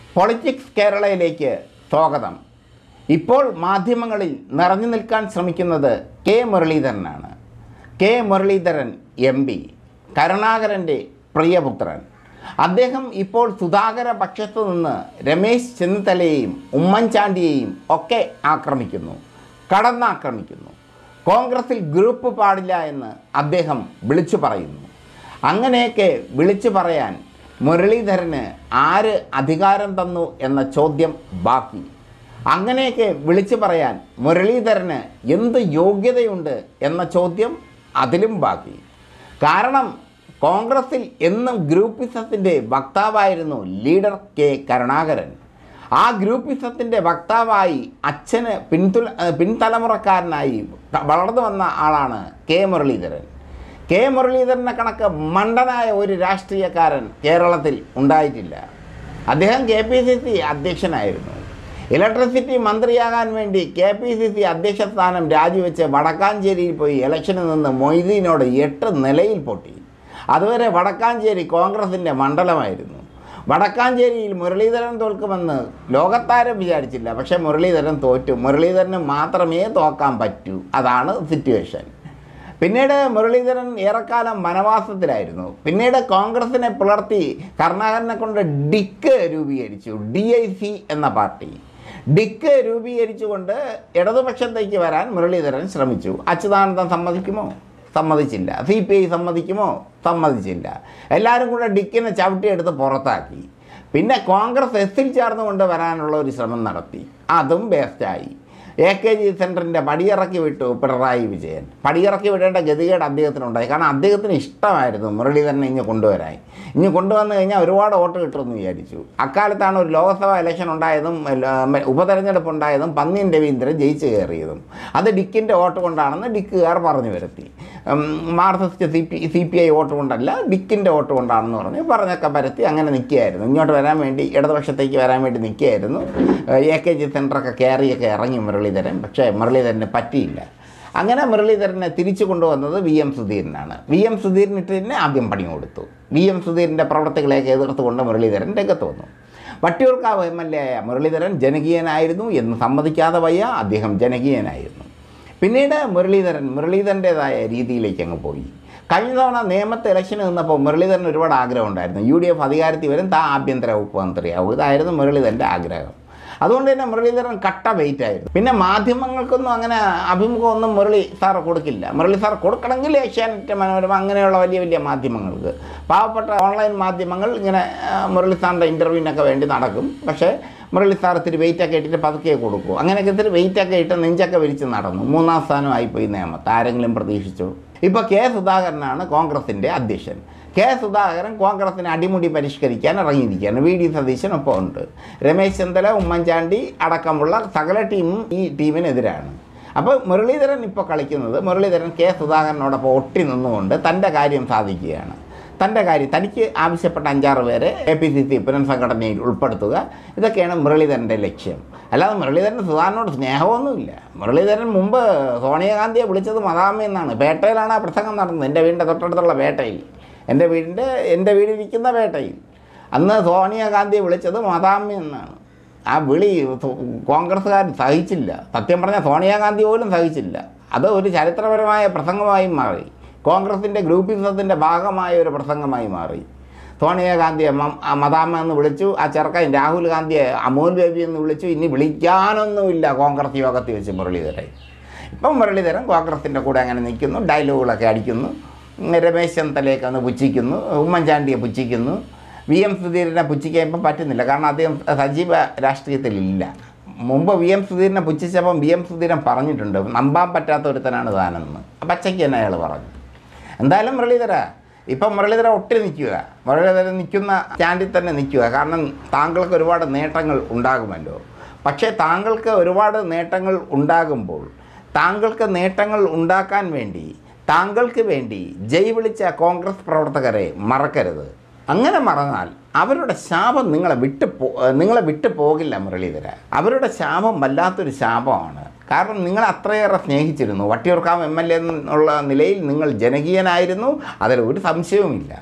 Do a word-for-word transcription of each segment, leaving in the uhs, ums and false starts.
Politics കേരളയിലേക്ക് സ്വാഗതം. ഇപ്പോൾ മാധ്യമങ്ങളിൽ നിറഞ്ഞു നിൽക്കാൻ ശ്രമിക്കുന്നത് കെ മുരളീധരനാണ്. കെ മുരളീധരൻ എം പി, കരുണാകരൻ്റെ പ്രിയപുത്രൻ. അദ്ദേഹം ഇപ്പോൾ സുധാകര പക്ഷത്തു നിന്ന് രമേശ് ചെന്നിത്തലയെയും ഉമ്മൻചാണ്ടിയെയും ഒക്കെ ആക്രമിക്കുന്നു, കടന്നാക്രമിക്കുന്നു. കോൺഗ്രസിൽ ഗ്രൂപ്പ് പാടില്ല എന്ന് അദ്ദേഹം വിളിച്ചു പറയുന്നു. അങ്ങനെയൊക്കെ വിളിച്ചു പറയാൻ മുരളീധരന് ആര് അധികാരം തന്നു എന്ന ചോദ്യം ബാക്കി. അങ്ങനെയൊക്കെ വിളിച്ചു പറയാൻ മുരളീധരന് എന്ത് യോഗ്യതയുണ്ട് എന്ന ചോദ്യം അതിലും ബാക്കി. കാരണം കോൺഗ്രസിൽ എന്നും ഗ്രൂപ്പിസത്തിൻ്റെ വക്താവായിരുന്നു ലീഡർ കെ കരുണാകരൻ. ആ ഗ്രൂപ്പിസത്തിൻ്റെ വക്താവായി അച്ഛന് പിന്തുല പിൻതലമുറക്കാരനായി വളർന്നു വന്ന ആളാണ് കെ മുരളീധരൻ. കെ മുരളീധരനെ കണക്ക് മണ്ടനായ ഒരു രാഷ്ട്രീയക്കാരൻ കേരളത്തിൽ ഉണ്ടായിട്ടില്ല. അദ്ദേഹം കെ പി സി സി അധ്യക്ഷനായിരുന്നു. ഇലക്ട്രിസിറ്റി മന്ത്രിയാകാൻ വേണ്ടി കെ പി സി സി അധ്യക്ഷ സ്ഥാനം രാജിവെച്ച് വടക്കാഞ്ചേരിയിൽ പോയി ഇലക്ഷനിൽ നിന്ന് മൊയ്തീനോട് എട്ട് നിലയിൽ പൊട്ടി. അതുവരെ വടക്കാഞ്ചേരി കോൺഗ്രസിൻ്റെ മണ്ഡലമായിരുന്നു. വടക്കാഞ്ചേരിയിൽ മുരളീധരൻ തോൽക്കുമെന്ന് ലോകത്താരും വിചാരിച്ചില്ല. പക്ഷേ മുരളീധരൻ തോറ്റു. മുരളീധരന് മാത്രമേ തോക്കാൻ പറ്റൂ. അതാണ് സിറ്റുവേഷൻ. പിന്നീട് മുരളീധരൻ ഏറെക്കാലം വനവാസത്തിലായിരുന്നു. പിന്നീട് കോൺഗ്രസിനെ പിളർത്തി കരുണാകരനെ കൊണ്ട് ഡിക്ക് രൂപീകരിച്ചു, ഡി ഐ സി എന്ന പാർട്ടി. ഡിക്ക് രൂപീകരിച്ചുകൊണ്ട് ഇടതുപക്ഷത്തേക്ക് വരാൻ മുരളീധരൻ ശ്രമിച്ചു. അച്യുതാനന്ദൻ സമ്മതിക്കുമോ? സമ്മതിച്ചില്ല. സി പി ഐ സമ്മതിക്കുമോ? സമ്മതിച്ചില്ല. എല്ലാവരും കൂടെ ഡിക്കിനെ ചവിട്ടിയെടുത്ത് പുറത്താക്കി. പിന്നെ കോൺഗ്രസ് എസ്സിൽ ചേർന്നുകൊണ്ട് വരാനുള്ള ഒരു ശ്രമം നടത്തി. അതും വേസ്റ്റായി. എ കെ ജി സെൻറ്ററിൻ്റെ പടിയിറക്കി വിട്ടു പിണറായി വിജയൻ. പടിയിറക്കി വിടേണ്ട ഗതികേട് അദ്ദേഹത്തിനുണ്ടായി. കാരണം അദ്ദേഹത്തിന് ഇഷ്ടമായിരുന്നു മുരളീധരനെ ഇങ്ങ് കൊണ്ടുവരാൻ. ഇങ്ങ് കൊണ്ടുവന്നു കഴിഞ്ഞാൽ ഒരുപാട് വോട്ട് കിട്ടുമെന്ന് വിചാരിച്ചു. അക്കാലത്താണ് ഒരു ലോക്സഭാ ഇലക്ഷൻ ഉണ്ടായതും ഉപതെരഞ്ഞെടുപ്പ് ഉണ്ടായതും പന്നിയൻ രവീന്ദ്രൻ ജയിച്ചു കയറിയതും. അത് ഡിക്കിൻ്റെ വോട്ട് കൊണ്ടാണെന്ന് ഡിക്കുകാർ പറഞ്ഞു വരുത്തി. Marxist C P C P I vote കൊണ്ടല്ല, ഡിക്കിൻ്റെ വോട്ട് കൊണ്ടാണെന്ന് പറഞ്ഞ് പറഞ്ഞൊക്കെ പരത്തി അങ്ങനെ നിൽക്കുകയായിരുന്നു. ഇങ്ങോട്ട് വരാൻ വേണ്ടി, ഇടതുപക്ഷത്തേക്ക് വരാൻ വേണ്ടി നിൽക്കുകയായിരുന്നു. എ കെ ജി സെൻറ്ററൊക്കെ കയറിയൊക്കെ ഇറങ്ങി മുരളീധരൻ. പക്ഷേ മുരളീധരന് പറ്റിയില്ല. അങ്ങനെ മുരളീധരനെ തിരിച്ചു കൊണ്ടുവന്നത് വി എം സുധീരനാണ്. വി എം സുധീരനിട്ട് തന്നെ ആദ്യം പണി കൊടുത്തു. വി എം സുധീരൻ്റെ പ്രവർത്തികളെയൊക്കെ എതിർത്തുകൊണ്ട് മുരളീധരൻ രംഗത്ത് വന്നു. വട്ടിയൂർക്കാവ് എം എൽ എ ആയ മുരളീധരൻ ജനകീയനായിരുന്നു എന്ന് സമ്മതിക്കാതെ വയ്യ, അദ്ദേഹം ജനകീയനായിരുന്നു. പിന്നീട് മുരളീധരൻ മുരളീധരൻ്റേതായ രീതിയിലേക്ക് അങ്ങ് പോയി. കഴിഞ്ഞ തവണ നേമത്തെ ഇലക്ഷന് നിന്നപ്പോൾ മുരളീധരൻ ഒരുപാട് ആഗ്രഹം ഉണ്ടായിരുന്നു. യു ഡി എഫ് അധികാരത്തിൽ വരും, താ ആഭ്യന്തര വകുപ്പ് മന്ത്രിയാവും. ഇതായിരുന്നു മുരളീധരൻ്റെ ആഗ്രഹം. അതുകൊണ്ട് തന്നെ മുരളീധരൻ കട്ട വെയിറ്റ് ആയിരുന്നു. പിന്നെ മാധ്യമങ്ങൾക്കൊന്നും അങ്ങനെ അഭിമുഖമൊന്നും മുരളി സാർ കൊടുക്കില്ല. മുരളി സാർ കൊടുക്കണമെങ്കിൽ ഏഷ്യാനെറ്റ്, മനോരമ അങ്ങനെയുള്ള വലിയ വലിയ മാധ്യമങ്ങൾക്ക്. പാവപ്പെട്ട ഓൺലൈൻ മാധ്യമങ്ങൾ ഇങ്ങനെ മുരളി സാറിൻ്റെ ഇൻ്റർവ്യൂവിനൊക്കെ വേണ്ടി നടക്കും. പക്ഷേ മുരളി സാർ ഇത്തിരി വെയിറ്റൊക്കെ ഇട്ടിട്ട് പതുക്കെ കൊടുക്കും. അങ്ങനെയൊക്കെ ഇത്തിരി വെയിറ്റൊക്കെ ഇട്ട് നെഞ്ചൊക്കെ വിരിച്ച് നടന്നു. മൂന്നാം സ്ഥാനമായിപ്പോയി നേമത്ത്. ആരെങ്കിലും പ്രതീക്ഷിച്ചു? ഇപ്പോൾ കെ സുധാകരനാണ് കോൺഗ്രസിൻ്റെ അധ്യക്ഷൻ. കെ സുധാകരൻ കോൺഗ്രസിനെ അടിമുടി പരിഷ്കരിക്കാൻ ഇറങ്ങിയിരിക്കുകയാണ്. വി ഡി സതീശൻ ഒപ്പം ഉണ്ട്. രമേശ് ചെന്നിത്തല, ഉമ്മൻചാണ്ടി അടക്കമുള്ള സകല ടീമും ഈ ടീമിനെതിരാണ്. അപ്പോൾ മുരളീധരൻ ഇപ്പോൾ കളിക്കുന്നത്, മുരളീധരൻ കെ സുധാകരനോടൊപ്പം ഒട്ടി നിന്നുകൊണ്ട് തൻ്റെ കാര്യം സാധിക്കുകയാണ്. തൻ്റെ കാര്യം തനിക്ക് ആവശ്യപ്പെട്ട അഞ്ചാറ് പേരെ എ പി സി സി പുനഃസംഘടനയിൽ ഉൾപ്പെടുത്തുക, ഇതൊക്കെയാണ് മുരളീധരൻ്റെ ലക്ഷ്യം. അല്ലാതെ മുരളീധരൻ സുധാകരനോട് സ്നേഹമൊന്നുമില്ല. മുരളീധരൻ മുമ്പ് സോണിയാഗാന്ധിയെ വിളിച്ചത് മദാമ്മ എന്നാണ്. പേട്ടയിലാണ് ആ പ്രസംഗം നടന്നത്, എൻ്റെ വീടിൻ്റെ തൊട്ടടുത്തുള്ള പേട്ടയിൽ, എൻ്റെ വീടിൻ്റെ എൻ്റെ വീടിരിക്കുന്ന പേട്ടയിൽ. അന്ന് സോണിയാഗാന്ധിയെ വിളിച്ചത് മദാമ്മ എന്നാണ്. ആ വിളി കോൺഗ്രസ്സുകാർ സഹിച്ചില്ല. സത്യം പറഞ്ഞാൽ സോണിയാഗാന്ധി പോലും സഹിച്ചില്ല. അത് ഒരു ചരിത്രപരമായ പ്രസംഗമായി മാറി. കോൺഗ്രസിൻ്റെ ഗ്രൂപ്പിസത്തിൻ്റെ ഭാഗമായ ഒരു പ്രസംഗമായി മാറി. സോണിയാഗാന്ധിയെ മദാമ്മ എന്ന് വിളിച്ചു. ആ ചെറുക്കൻ രാഹുൽ ഗാന്ധിയെ അമൂൽ ബേബി എന്ന് വിളിച്ചു. ഇനി വിളിക്കാനൊന്നുമില്ല കോൺഗ്രസ് യോഗത്തിൽ വെച്ച് മുരളീധരൻ. ഇപ്പം മുരളീധരൻ കോൺഗ്രസിൻ്റെ കൂടെ അങ്ങനെ നിൽക്കുന്നു, ഡയലോഗുകളൊക്കെ അടിക്കുന്നു, രമേശ് ചെന്നിത്തലയൊക്കെ ഒന്ന് പുച്ഛിക്കുന്നു, ഉമ്മൻചാണ്ടിയെ പുച്ഛിക്കുന്നു. വി എം സുധീരനെ പുച്ഛിക്കാൻ ഇപ്പം പറ്റുന്നില്ല. കാരണം അദ്ദേഹം സജീവ രാഷ്ട്രീയത്തിലില്ല. മുമ്പ് വി എം സുധീരനെ പുച്ഛിച്ചപ്പം വി എം സുധീരൻ പറഞ്ഞിട്ടുണ്ട്, നമ്പാൻ പറ്റാത്ത ഒരുത്തനാണ് താനെന്ന്. പച്ചയ്ക്ക് തന്നെ അയാൾ പറഞ്ഞു. എന്തായാലും മുരളീധര ഇപ്പം മുരളീധര ഒട്ടി നിൽക്കുക. മുരളീധരൻ നിൽക്കുന്ന സ്റ്റാൻഡിൽ തന്നെ നിൽക്കുക. കാരണം താങ്കൾക്ക് ഒരുപാട് നേട്ടങ്ങൾ ഉണ്ടാകുമല്ലോ. പക്ഷേ താങ്കൾക്ക് ഒരുപാട് നേട്ടങ്ങൾ ഉണ്ടാകുമ്പോൾ താങ്കൾക്ക് നേട്ടങ്ങൾ ഉണ്ടാക്കാൻ വേണ്ടി താങ്കൾക്ക് വേണ്ടി ജയ് വിളിച്ച കോൺഗ്രസ് പ്രവർത്തകരെ മറക്കരുത്. അങ്ങനെ മറന്നാൽ അവരുടെ ശാപം നിങ്ങളെ വിട്ടു പോ നിങ്ങളെ വിട്ടു പോകില്ല മുരളീധര. അവരുടെ ശാപം വല്ലാത്തൊരു ശാപമാണ്. കാരണം നിങ്ങൾ അത്രയേറെ സ്നേഹിച്ചിരുന്നു. വട്ടിയൂർക്കാവ് എം എൽ എ എന്നുള്ള നിലയിൽ നിങ്ങൾ ജനകീയനായിരുന്നു, അതിൽ ഒരു സംശയവുമില്ല.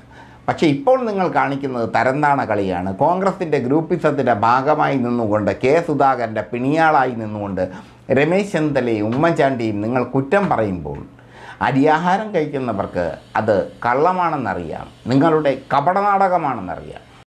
പക്ഷേ ഇപ്പോൾ നിങ്ങൾ കാണിക്കുന്നത് തരംതാണ കളിയാണ്. കോൺഗ്രസിൻ്റെ ഗ്രൂപ്പിസത്തിൻ്റെ ഭാഗമായി നിന്നുകൊണ്ട്, കെ സുധാകരൻ്റെ പിണിയാളായി നിന്നുകൊണ്ട് രമേശ് ചെന്നിത്തലയും ഉമ്മൻചാണ്ടിയും നിങ്ങൾ കുറ്റം പറയുമ്പോൾ അരിയാഹാരം കഴിക്കുന്നവർക്ക് അത് കള്ളമാണെന്നറിയാം, നിങ്ങളുടെ കപടനാടകമാണെന്നറിയാം.